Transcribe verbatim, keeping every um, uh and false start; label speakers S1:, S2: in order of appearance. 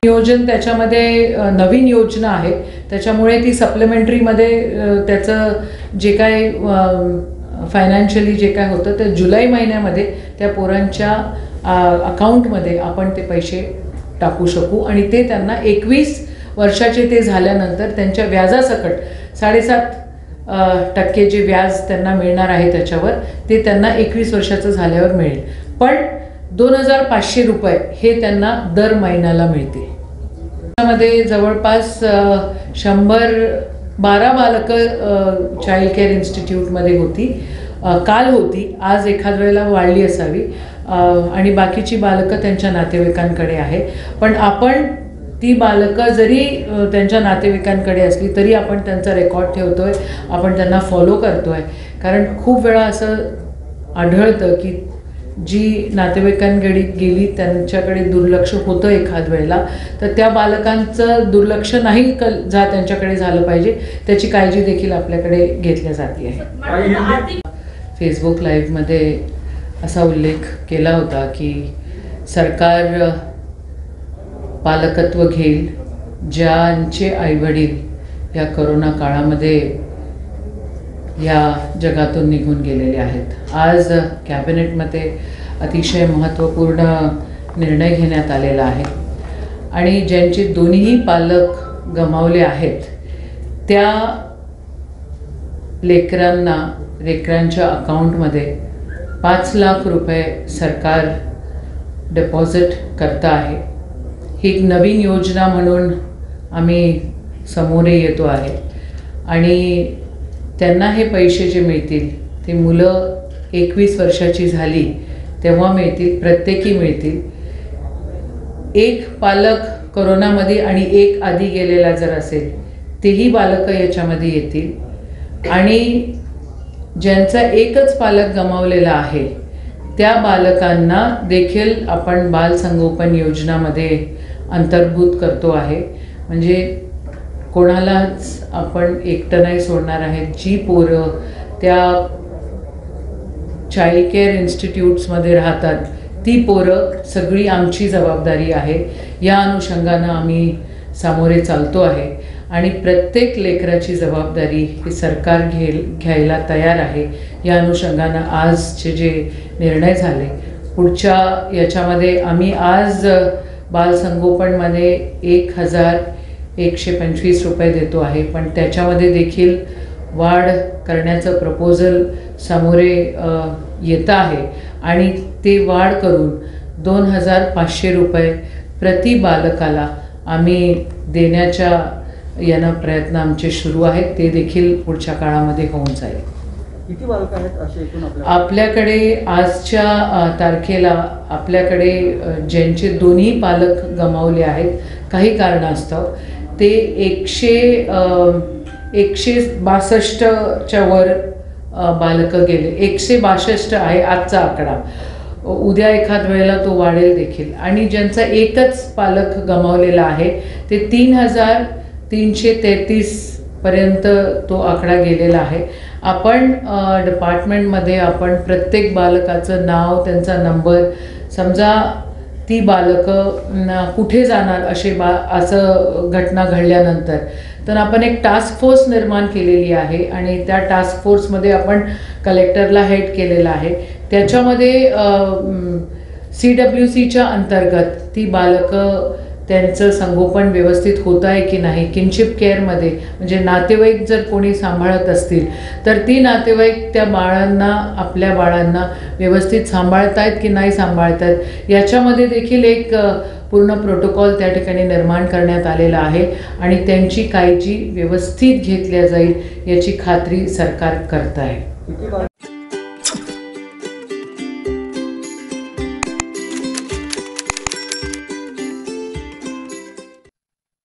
S1: नियोजन त्याच्यामध्ये नवीन योजना आहे, त्याच्यामुळे ती सप्लिमेंटरीमध्ये त्याचं जे काय फायनान्शियली जे काय होतं ते जुलै महिन्यामध्ये त्या पोरांच्या अकाउंटमध्ये आपण ते पैसे टाकू शकू आणि ते त्यांना एकवीस वर्षाचे ते झाल्यानंतर त्यांच्या व्याजासकट साडेसात टक्के जे व्याज त्यांना मिळणार आहे त्याच्यावर ते त्यांना एकवीस वर्षाचं झाल्यावर मिळेल. पण दोन हजार पाचशे रुपये हे त्यांना दर महिन्याला मिळते. त्यामध्ये जवळपास शंभर बारा बालकं चाइल्ड केअर इन्स्टिट्यूटमध्ये होती, काल होती, आज एखाद वेळेला वाढली असावी आणि बाकीची बालकं त्यांच्या नातेवाईकांकडे आहे. पण आपण ती बालकं जरी त्यांच्या नातेवाईकांकडे असली तरी आपण त्यांचा रेकॉर्ड ठेवतो आहे, आपण त्यांना फॉलो करतो आहे. कारण खूप वेळा असं आढळतं की जी नातेवाईकांकडे गेली त्यांच्याकडे दुर्लक्ष होतं एखाद वेळेला, तर त्या बालकांचं दुर्लक्ष नाही क जा त्यांच्याकडे झालं पाहिजे त्याची काळजी देखील आपल्याकडे घेतल्या जाते आहे. फेसबुक लाईव्हमध्ये असा उल्लेख केला होता की सरकार पालकत्व घेईल ज्यांचे आईवडील या करोना काळामध्ये या जगातून निघून गेलेले आहेत. आज कॅबिनेटमध्ये अतिशय महत्त्वपूर्ण निर्णय घेण्यात आलेला आहे आणि ज्यांचे दोन्हीही पालक गमावले आहेत त्या लेकरांना लेकरांच्या अकाउंटमध्ये पाच लाख रुपये सरकार डिपॉझिट करता आहे. ही एक नवीन योजना म्हणून आम्ही समोर येतो आहे आणि त्यांना हे पैसे जे मिळतील ते मुलं एकवीस वर्षाची झाली तेव्हा मिळतील, प्रत्येकी मिळतील. एक पालक कोरोनामध्ये आणि एक आधी गेलेला जर असेल तेही बालकं याच्यामध्ये येतील आणि ज्यांचा एकच पालक गमावलेला आहे त्या बालकांना देखील आपण बालसंगोपन योजनामध्ये अंतर्भूत करतो आहे. म्हणजे कोणालाच आपण एकटं नाही सोडणार आहेत. जी पोरं त्या चाइल्ड केअर इन्स्टिट्यूट्समध्ये राहतात ती पोरं सगळी आमची जबाबदारी आहे. या अनुषंगानं आम्ही सामोरे चालतो आहे आणि प्रत्येक लेकराची जबाबदारी ही सरकार घे घ्यायला तयार आहे. या अनुषंगानं आजचे जे निर्णय झाले पुढच्या याच्यामध्ये आम्ही आज बालसंगोपनमध्ये एक हजार एकशे पंचवीस रुपये देतो आहे, पण त्याच्यामध्ये देखील वाढ करण्याचं प्रपोजल समोरे येतं आहे आणि ते वाढ करून दोन हजार पाचशे रुपये प्रति बालकाला आम्ही देण्याच्या यानं प्रयत्न आमचे सुरू आहेत. ते देखील पुढच्या काळामध्ये होऊन जाईल.
S2: किती बालकं आहेत असे एकूण
S1: आपल्याकडे आजच्या तारखेला आपल्याकडे ज्यांचे दोन्ही पालक गमावले आहेत काही कारणास्तव ते एकशे एकशे बासष्टच्या वर बालकं गेले. एकशे बासष्ट आहे आजचा आकडा, उद्या एखाद वेळेला तो वाढेल देखील. आणि ज्यांचा एकच पालक गमावलेला आहे ते तीन हजार तीनशे तेहतीसपर्यंत तो आकडा गेलेला आहे. आपण डिपार्टमेंटमध्ये आपण प्रत्येक बालकाचं नाव, त्यांचा नंबर, समजा ती बालकं कुठे जाणार असे बा असं घटना घडल्यानंतर तर आपण एक टास्क फोर्स निर्माण केलेली आहे आणि त्या टास्क फोर्समध्ये आपण कलेक्टरला हेड केलेला आहे. त्याच्यामध्ये सी डब्ल्यू सीच्या अंतर्गत ती बालकं त्यांचं संगोपन व्यवस्थित होतं आहे की नाही, किनशिप केअरमध्ये म्हणजे नातेवाईक जर कोणी सांभाळत असतील तर ती नातेवाईक त्या बाळांना, आपल्या बाळांना व्यवस्थित सांभाळत आहेत की नाही सांभाळत आहेत याच्यामध्ये देखील एक पूर्ण प्रोटोकॉल त्या ठिकाणी निर्माण करण्यात आलेला आहे आणि त्यांची काळजी व्यवस्थित घेतल्या जाईल याची खात्री सरकार करत आहे.